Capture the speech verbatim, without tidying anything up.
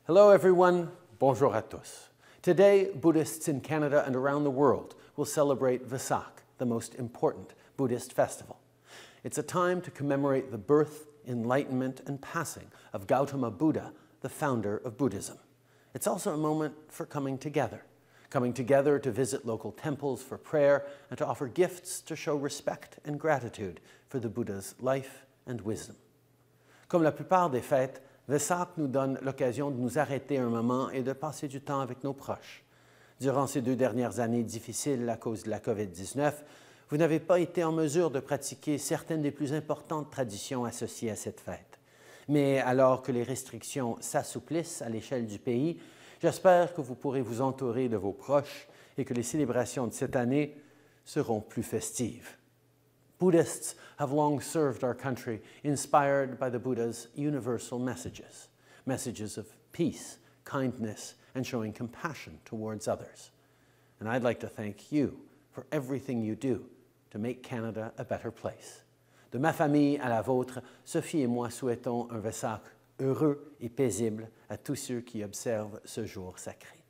Hello everyone, bonjour à tous. Today, Buddhists in Canada and around the world will celebrate Vesak, the most important Buddhist festival. It's a time to commemorate the birth, enlightenment, and passing of Gautama Buddha, the founder of Buddhism. It's also a moment for coming together, coming together to visit local temples for prayer and to offer gifts to show respect and gratitude for the Buddha's life and wisdom. Comme la plupart des fêtes, Vesak nous donne l'occasion de nous arrêter un moment et de passer du temps avec nos proches. Durant ces deux dernières années difficiles à cause de la COVID dix-neuf, vous n'avez pas été en mesure de pratiquer certaines des plus importantes traditions associées à cette fête. Mais alors que les restrictions s'assouplissent à l'échelle du pays, j'espère que vous pourrez vous entourer de vos proches et que les célébrations de cette année seront plus festives. Buddhists have long served our country, inspired by the Buddha's universal messages, messages of peace, kindness, and showing compassion towards others. And I'd like to thank you for everything you do to make Canada a better place. De ma famille à la vôtre, Sophie et moi souhaitons un Vesak heureux et paisible à tous ceux qui observent ce jour sacré.